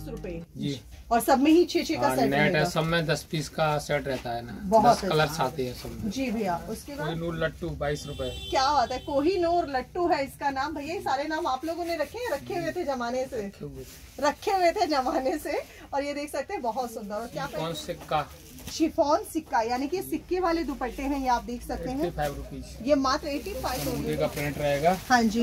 रुपए जी। और सब में ही 6-6 का सेट नेट है, रहेगा। सब में 10 पीस का सेट रहता है ना, बहुत 10 कलर्स आते हैं सब में। जी भैया। उसके बाद कोहिनूर लट्टू 22 रुपए। क्या बात है, कोहिनूर लट्टू है इसका नाम। भैया ये सारे नाम आप लोगों ने रखे हुए थे जमाने से, और ये देख सकते हैं बहुत सुंदर। और क्या कौन सिक्का शिफॉन सिक्का, यानी कि सिक्के वाले दुपट्टे हैं, ये आप देख सकते हैं। 85 रुपीज। ये मात्र 85 मोती का प्रिंट रहेगा। हाँ जी,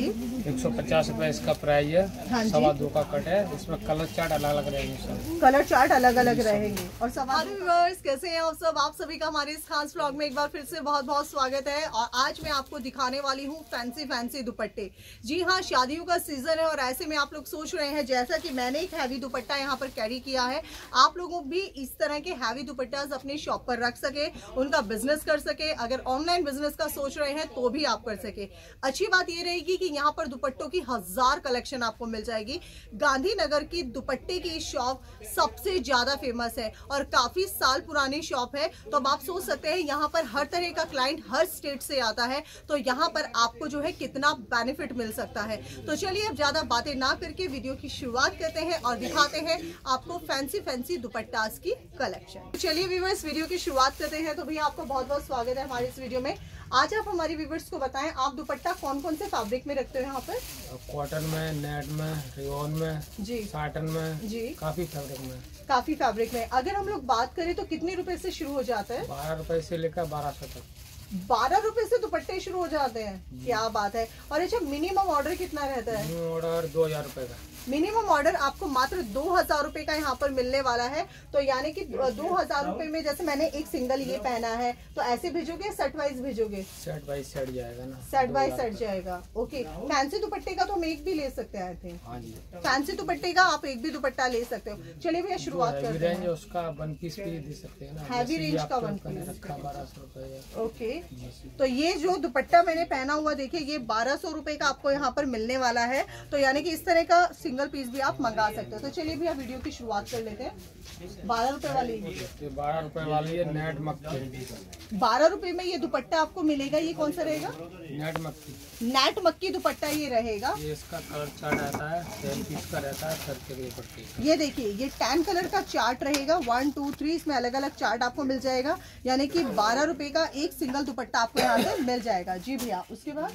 150 रुपए इसका प्राइस है। हाँ जी। 2.25 का कट है, इसमें कलर चार्ट अलग अलग रहेंगे सब। कलर चार्ट अलग अलग रहेंगे। और व्यूअर्स कैसे हैं आप सब? आप सभी का हमारे इस खास व्लॉग में एक बार फिर से बहुत बहुत स्वागत है। और आज मैं आपको दिखाने वाली हूँ फैंसी दुपट्टे। जी हाँ, शादियों का सीजन है और ऐसे में आप लोग सोच रहे हैं, जैसा कि मैंने एक हैवी दुपट्टा यहाँ पर कैरी किया है, आप लोगों भी इस तरह के हैवी दुपट्टास अपने शॉप पर रख सके, उनका बिजनेस कर सके। अगर ऑनलाइन बिजनेस का सोच रहे हैं तो भी आप कर सके। अच्छी बात ये रहेगी कि यहाँ पर दुपट्टों की 1000 कलेक्शन आपको मिल जाएगी। गांधीनगर की दुपट्टे की शॉप सबसे ज्यादा फेमस है और काफी साल पुरानी शॉप है। तो अब आप सोच सकते हैं यहाँ पर हर तरह का क्लाइंट हर स्टेट से आता है, तो यहाँ पर आपको जो है कितना बेनिफिट मिल सकता है। तो चलिए अब ज्यादा बातें ना करके वीडियो की शुरुआत करते हैं और दिखाते हैं आपको फैंसी दुपट्टास की कलेक्शन। चलिए व्यूअर्स, वीडियो की शुरुआत करते हैं। तो भैया आपका बहुत बहुत स्वागत है हमारे इस वीडियो में। आज आप हमारे व्यूअर्स को बताएं, आप दुपट्टा कौन कौन से फैब्रिक में रखते हो यहाँ पर? कॉटन में, नेट में, रेयॉन में जी, साटन में जी, काफी फैब्रिक में। काफी फैब्रिक में। अगर हम लोग बात करें तो कितने रुपए से शुरू हो जाता है? 12 रुपए से लेकर 1200 तक। 12 रुपए से दुपट्टे शुरू हो जाते हैं, क्या बात है। और अच्छा, मिनिमम ऑर्डर कितना रहता है? मिनिमम ऑर्डर 2000 रुपए का। मिनिमम ऑर्डर आपको मात्र 2000 रुपए का यहाँ पर मिलने वाला है। तो यानी कि 2000 रुपए में, जैसे मैंने एक सिंगल ये पहना है, तो ऐसे भेजोगे, सेट वाइज भेजोगे? सेट बाई सेट जाएगा ना, सेट बाय सेट जाएगा। ओके। फैंसी दुपट्टे का तो हम एक भी ले सकते हैं, आई थिंक। हाँ जी, फैंसी दुपट्टे का आप एक भी दुपट्टा ले सकते हो। चलिए भैया शुरुआत करते रेंज हैं। उसका 1 पीस भी दे सकते हैं ना। हैवी रेंज का 1 मैंने पीस रखा 1200 रुपए। ओके। तो ये जो दुपट्टा मैंने पहना हुआ, देखिए ये 1200 रुपए का आपको यहाँ पर मिलने वाला है। तो यानी कि इस तरह का सिंगल पीस भी आप मंगा सकते हो। तो चलिए भैया वीडियो की शुरुआत कर लेते हैं। 12 रुपए वाली, ये 12 रुपए वाली है, नेट मक्खी। 12 रुपए में ये दुपट्टा आपको मिलेगा। ये कौन सा रहेगा? नेट मक्खी। नेट मक्की दुपट्टा ये रहेगा। ये इसका कलर चार्ट आता है, 10 पीस का रहता है सर के दुपट्टे। ये देखिए, ये 10 कलर का चार्ट रहेगा, 1 2 3, इसमें अलग अलग चार्ट आपको मिल जाएगा। यानी कि 12 रुपए का एक सिंगल दुपट्टा आपको यहाँ से मिल जाएगा। जी भैया, उसके बाद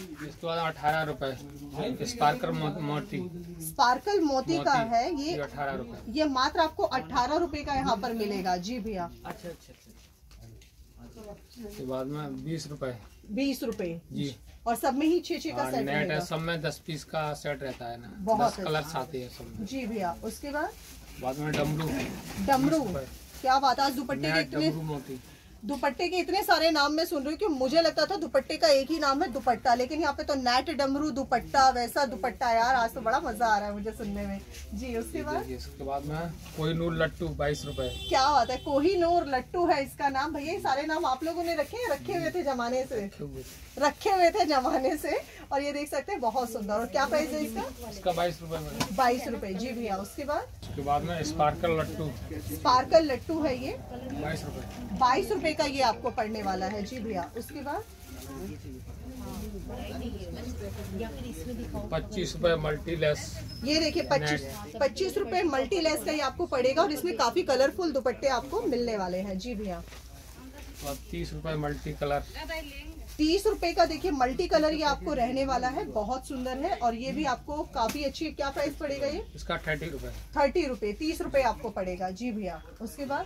18 रुपए स्पार्कल मोती। स्पार्कल मोती का है ये 18 रुपए। ये मात्र आपको 18 रुपए का यहाँ पर मिलेगा। जी भैया। अच्छा। के बाद में 20 रुपए। 20 रुपए जी। और सब में ही 6-6 का सेट नेट है, रहेगा। सब में 10 पीस का सेट रहता है ना, बहुत 10 कलर्स आते हैं सब में। जी भैया। उसके बाद में डमरू। डमरू, क्या बात है। आज दुपट्टे के नेट इतने डमरू मोती। दुपट्टे के इतने सारे नाम मैं सुन रही हूँ कि मुझे लगता था दुपट्टे का एक ही नाम है दुपट्टा, लेकिन यहाँ पे तो नेट डमरू दुपट्टा, वैसा दुपट्टा। यार आज तो बड़ा मजा आ रहा है मुझे सुनने में। जी, उसके बाद इसके बाद में कोहिनूर लट्टू 22 रुपए। क्या बात है, कोहिनूर लट्टू है इसका नाम। भैया ये सारे नाम आप लोगों ने रखे हुए थे जमाने से, और ये देख सकते हैं बहुत सुंदर। और क्या प्राइस है इसका? 22 रुपए। 22 रुपए। जी भैया। उसके बाद में स्पार्कल लट्टू। स्पार्कल लट्टू है ये 22 रुपए। 22 रुपए का ये आपको पड़ने वाला है। जी भैया। उसके बाद 25 रुपए मल्टी लेस। ये देखिए 25 रुपए मल्टी लेस का ये आपको पड़ेगा, और इसमें काफी कलरफुल दुपट्टे आपको मिलने वाले हैं। जी भैया। 30 रुपए मल्टी कलर। 30 रुपए का देखिए मल्टी कलर ये आपको रहने वाला है, बहुत सुंदर है। और ये भी आपको काफी अच्छी, क्या प्राइस पड़ेगा ये? इसका 30 रुपए। 30 रुपए, 30 रुपए आपको पड़ेगा। जी भैया। उसके बाद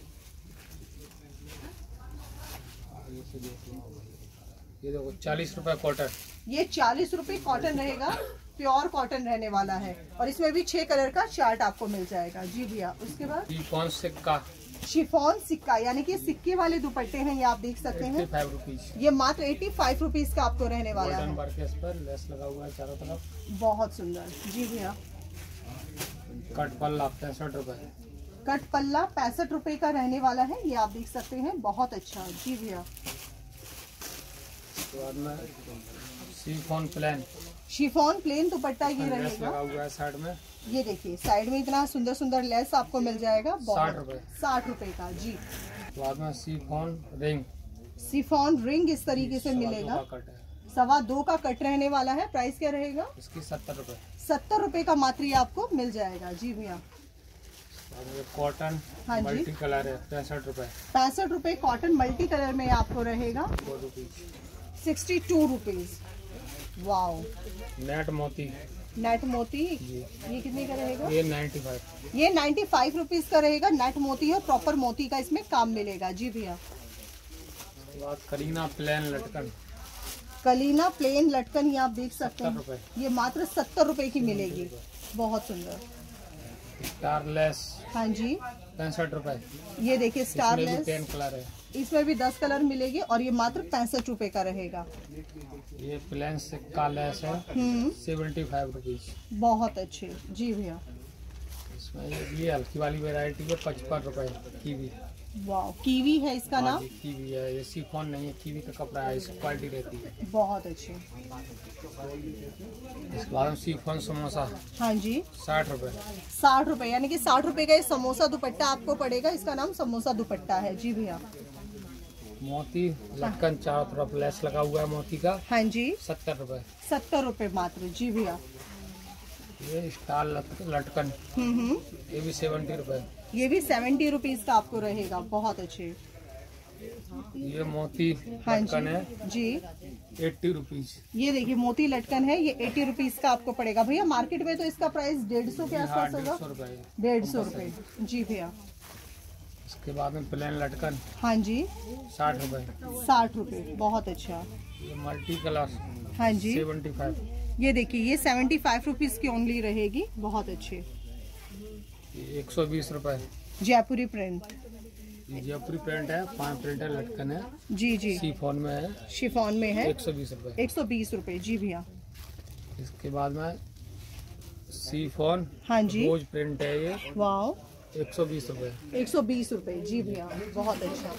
ये देखो 40 रुपए कॉटन। ये 40 रुपए कॉटन रहेगा, प्योर कॉटन रहने वाला है। और इसमें भी 6 कलर का चार्ट आपको मिल जाएगा। जी भैया। उसके बाद शिफॉन सिक्का। शिफॉन सिक्का, यानी कि सिक्के वाले दुपट्टे हैं, ये आप देख सकते हैं। 85 रुपीज। ये मात्र 85 रुपीज का आपको रहने वाला है। इस पर लेस लगा हुआ है चारों तरफ, बहुत सुंदर। जी भैया। कट पल्ला 65 रुपए। कट पल्ला 65 रुपए का रहने वाला है, ये आप देख सकते हैं, बहुत अच्छा। जी भैया। बाद में chiffon plain. Chiffon plain dupatta ये लेस रहेगा। लगा हुआ है साइड में। ये देखिए साइड में इतना सुंदर सुंदर लेस आपको मिल जाएगा। 60 रुपए। 60 रुपए का। जी। बाद में शिफॉन रिंग। शिफॉन रिंग इस तरीके से मिलेगा, 2.25 का कट रहने वाला है। प्राइस क्या रहेगा इसकी? 70 रुपए। 70 रुपए का मात्र ये आपको मिल जाएगा। जी भैया। और ये कॉटन हाँ जी। मल्टी कलर है 65 रुपए। 65 रुपए कॉटन मल्टी कलर में आपको रहेगा। 62 रुपीज। वाओ। नेट मोती। नेट मोती जी। ये कितने का रहेगा? ये 95। ये 95 रुपीज का रहेगा। नेट मोती और प्रॉपर मोती का इसमें काम मिलेगा। जी भैया। कलीना प्लेन लटकन। कलीना प्लेन लटकन ये आप देख सकते 70 रुपए। हैं। ये मात्र 70 रुपए की मिलेगी। बहुत सुंदर। स्टारलेस। हाँ जी। 65 रुपए। ये देखिए स्टारलेस। 10 कलर है। इसमें भी 10 कलर मिलेगी और ये मात्र 65 रुपए का रहेगा। ये प्लेन सिक्का लेस है 75 रुपीज। बहुत अच्छे। जी भैया। इसमें ये हल्की वाली वैरायटी है 55 रुपए। कीवी। वाह। कीवी है इसका नाम। कीवी है, ये शिफॉन नहीं है, कीवी का कपड़ा है, इसकी क्वालिटी रहती है। बहुत अच्छे। इसके बाद शिफॉन समोसा। हाँ जी। 60 रुपए। 60 रुपए यानी कि 60 रुपए का ये समोसा दुपट्टा आपको पड़ेगा। इसका नाम समोसा दुपट्टा है। जी भैया। मोती लटकन चारों तरफ लेस लगा हुआ है मोती का। हाँ जी। 70 रुपए। 70 रुपए मात्र। जी भैया। ये स्टार लटकन ये भी 70 रुपए। ये भी 70 रुपीज का आपको रहेगा। बहुत अच्छे। ये मोती हाँ लटकन है जी। 80 रुपीज। ये देखिए मोती लटकन है, ये 80 रुपीज का आपको पड़ेगा। भैया मार्केट में तो इसका प्राइस 150 के आसपास होगा। 150 रुपए। 150 रुपए। जी भैया। इसके बाद में प्लेन लटकन। हाँ जी। 60 रुपए। 60 रुपए। बहुत अच्छा। ये मल्टी कलर। हाँ जी। 75। ये देखिए ये 75 रुपीज की ओनली रहेगी। बहुत अच्छे। ये 120 रुपए। जयपुरी प्रिंट। ये जयपुरी प्रिंट है, 5 प्रिंटर लटकन है। जी जी। शिफॉन में है। शिफॉन में है। 120 रुपए। 120 रुपए। जी भैया। इसके बाद में शिफॉन। हाँ जी। रोज प्रिंट है ये। वाओ। 120 रुपए। 120 रुपए। जी भैया। बहुत अच्छा।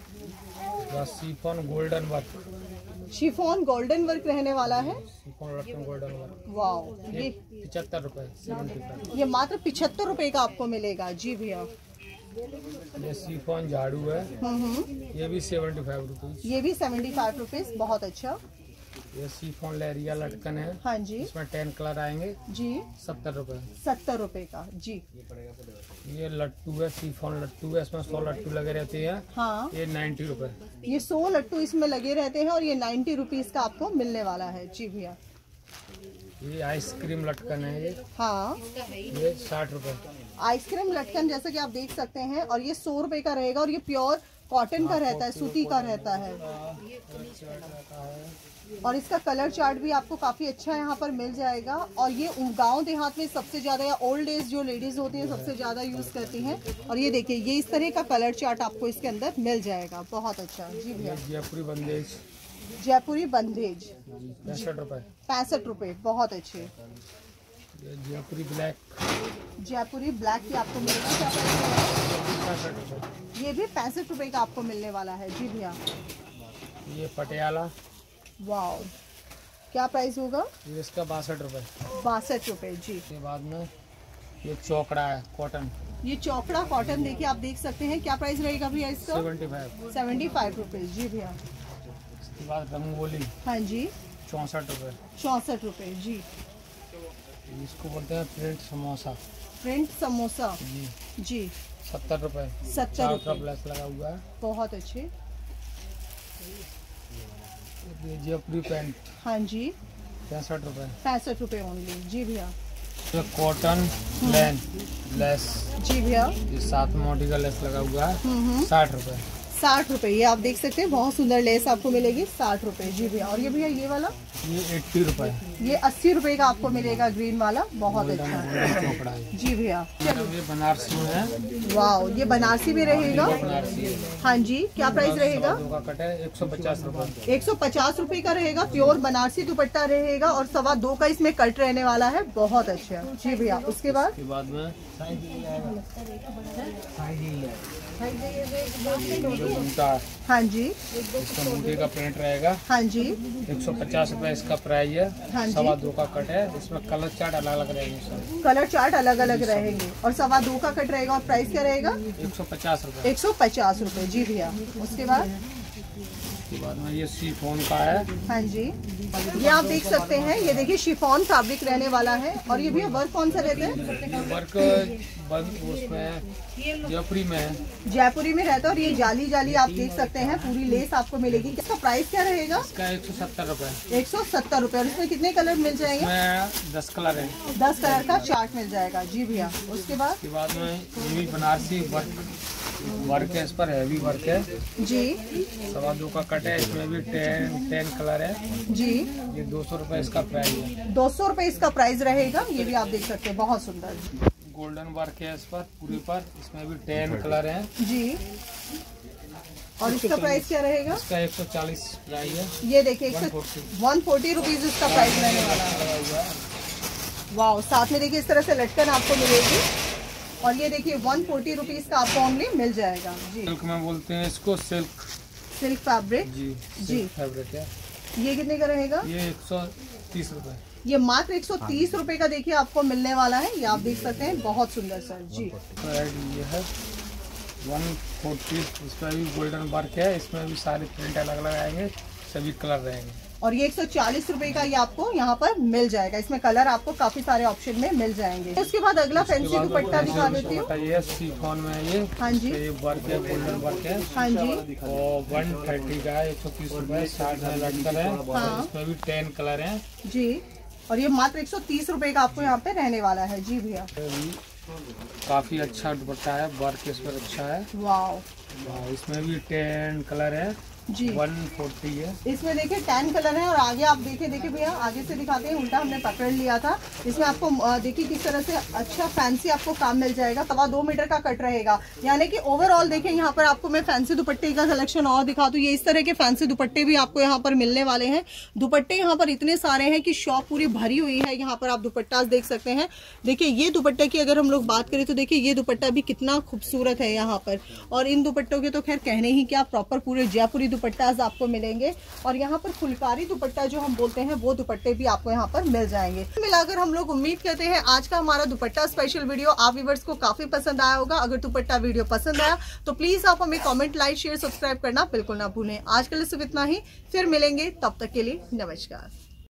Chiffon golden work. Chiffon golden work रहने वाला है। शिफॉन लटकन गोल्डन वर्क। वाओ। ये 75 रुपए। 75। ये मात्र 75 रुपए का आपको मिलेगा। जी भैया। ये शिफॉन झाड़ू है। ये भी 75 रुपीज। ये भी 75 रुपीज। बहुत अच्छा। ये शिफॉन लहरिया लटकन है। हाँ जी। इसमें 10 कलर आएंगे। जी। 70 रुपए। 70 रुपए का। जी। ये लट्टू है, शिफॉन लट्टू है, इसमें 100 लट्टू लगे रहते हैं। हाँ। ये 90 रुपए। ये 100 लट्टू इसमें लगे रहते हैं और ये 90 रुपीज का आपको मिलने वाला है। जी भैया। ये आइसक्रीम लटकन है ये। हाँ। ये 60 रुपए। आइसक्रीम लटकन जैसा कि आप देख सकते हैं और ये 100 रुपए का रहेगा और ये प्योर कॉटन का रहता है, सूती का रहता है। और इसका कलर चार्ट भी आपको काफी अच्छा यहाँ पर मिल जाएगा। और ये गांव देहात में सबसे ज्यादा या ओल्ड एज जो लेडीज होती हैं सबसे ज्यादा यूज करती हैं। और ये देखिए ये इस तरह का कलर चार्ट आपको इसके अंदर मिल जाएगा। बहुत अच्छा। जी भैया। जयपुरी बंदेज। जयपुरी बंदेज। 65 रुपए। 65 रुपए। बहुत अच्छे। ये जयपुरी ब्लैक। जयपुरी ब्लैक की आपको मिलेगा। क्या प्राइस है? 65 रुपए। ये भी 65 रुपए का आपको मिलने वाला है। जी भैया। ये पटियाला। वाओ। क्या प्राइस होगा? ये इसका 62 रुपए। 62 रुपए। जी। इसके बाद में ये चौकड़ा है कॉटन। ये चौकड़ा कॉटन देखिए आप देख सकते हैं। क्या प्राइस रहेगा भैया इसका? 75। 75 रुपए। जी भैया। इसके बाद रंगोली। हाँ जी। 64 रुपए। 64 रुपए। जी। इसको बोलते हैं प्रिंट समोसा। प्रिंट समोसा। जी। जी। 70 रुपए। 70 चारों तरफ रुपए। लेस लगा हुआ है। बहुत अच्छे। ये जयपुरी पैंट। हाँ जी। 65 रुपए। 65 रुपए ओनली। जी भैया। ये कॉटन प्लेन लेस। जी भैया। ये 7 मोटी का लेस लगा हुआ है। 60 रुपए। 60 रुपए। ये आप देख सकते हैं बहुत सुंदर लेस आपको मिलेगी। 60 रुपए। जी भैया। और ये भैया ये वाला ये 80 रुपए। ये 80 रुपए का आपको मिलेगा ग्रीन वाला। बहुत अच्छा। चौकड़ा है। जी भैया। ये बनारसी में है। वाओ। ये बनारसी भी रहेगा। बनारसी है। हाँ जी। क्या प्राइस रहेगा? दो का कट है 150 रुपए। 150 रुपए का रहेगा। प्योर बनारसी दुपट्टा रहेगा और 2.25 का इसमें कट रहने वाला है। बहुत अच्छा। जी भैया। उसके बाद में हाँ जी। इसका बूटी का प्रिंट रहेगा। हाँ जी। 150 रुपए इसका प्राइस है। हाँ जी। 2.25 का कट है। इसमें कलर चार्ट अलग अलग रहेंगे सर। कलर चार्ट अलग अलग रहेंगे और 2.25 का कट रहेगा और प्राइस क्या रहेगा? 150 रुपए। 150 रुपए। जी भैया। उसके बाद उसके बाद में ये शिफॉन का है। हाँ जी, ये आप देख सकते हैं, ये देखिए शिफॉन फैब्रिक रहने वाला है। और ये भी वर्क कौन सा रहता है? वर्क उसमें जयपुरी में है, जयपुरी में रहता है। और ये जाली जाली आप देख सकते हैं, पूरी लेस आपको मिलेगी। इसका प्राइस क्या रहेगा? इसका 170 रुपए। 170 रुपए। और इसमें कितने कलर मिल जाएंगे? 10 कलर है। 10 कलर का चार्ट मिल जाएगा जी भैया। उसके बाद में ये भी बनारसी वर्क है, इस पर हैवी वर्क है जी। 2.25 का कट है, इसमें भी 10 कलर है जी। ये 200 रुपए इसका प्राइस है। 200 रुपए इसका प्राइस रहेगा। ये भी आप देख सकते हैं, बहुत सुंदर गोल्डन वर्क है इस पर पूरे पर, इसमें भी 10 कलर है जी। और इसका प्राइस क्या रहेगा? इसका 140 प्राइस है। ये देखिए 140 रुपीज इसका प्राइस रहने वाला है। वाह, साथ में देखिए इस तरह से लटकन आपको मिलेगी। और ये देखिए 140 रुपीज का आपको ओनली मिल जाएगा जी। सिल्क में बोलते हैं इसको, सिल्क फैब्रिक जी फैब्रिक है। ये कितने का रहेगा? ये 130 रुपए। ये मात्र 130 रुपए का देखिए आपको मिलने वाला है। ये आप देख सकते हैं, बहुत सुंदर सर जी। ये है 140, इसमें भी गोल्डन वर्क है, इसमें भी सारे प्रिंट अलग अलग आएंगे, सभी कलर रहेंगे। और ये 140 रुपए का ये आपको यहाँ पर मिल जाएगा। इसमें कलर आपको काफी सारे ऑप्शन में मिल जाएंगे। उसके बाद अगला फैंसी दुपट्टा दिखा देती हूँ। ये शिफॉन में है ये। हाँ जी, ये वर्क है, गोल्डन वर्क है। हाँ जी। और 130 का है, 130 रुपए। 60 में लटकन है। हाँ। इसमें भी 10 कलर है जी। और ये मात्र 130 रुपए का आपको यहाँ पे रहने वाला है जी भैया। काफी अच्छा दुपट्टा है, वर्क इस पर अच्छा है। वाह, इसमें भी 10 कलर है जी। 140 है। इसमें देखिए 10 कलर है। और आगे आप देखिए भैया, आगे से दिखाते हैं, उल्टा हमने पकड़ लिया था। इसमें आपको देखिए किस तरह से अच्छा फैंसी आपको काम मिल जाएगा। 2.25 मीटर का कट रहेगा, यानी कि ओवरऑल देखिए यहाँ पर आपको मैं फैंसी दुपट्टे का कलेक्शन और दिखा दूं। ये इस तरह के फैंसी दुपट्टे भी आपको यहाँ पर मिलने वाले हैं। दुपट्टे यहाँ पर इतने सारे हैं कि शॉप पूरी भरी हुई है। यहाँ पर आप दुपट्टा देख सकते हैं। देखिए ये दुपट्टे की अगर हम लोग बात करें तो देखिए ये दुपट्टा भी कितना खूबसूरत है यहाँ पर। और इन दुपट्टों के तो खैर कहने ही क्या, प्रॉपर पूरे जयपुरी दुपट्टाज आपको मिलेंगे। और यहाँ पर फुलकारी दुपट्टा जो हम बोलते हैं, वो दुपट्टे भी आपको यहाँ पर मिल जाएंगे। मिलाकर हम लोग उम्मीद करते हैं आज का हमारा दुपट्टा स्पेशल वीडियो आप व्यूअर्स को काफी पसंद आया होगा। अगर दुपट्टा वीडियो पसंद आया तो प्लीज आप हमें कमेंट, लाइक, शेयर, सब्सक्राइब करना बिल्कुल ना भूलें। आज के लिए सिर्फ इतना ही, फिर मिलेंगे, तब तक के लिए नमस्कार।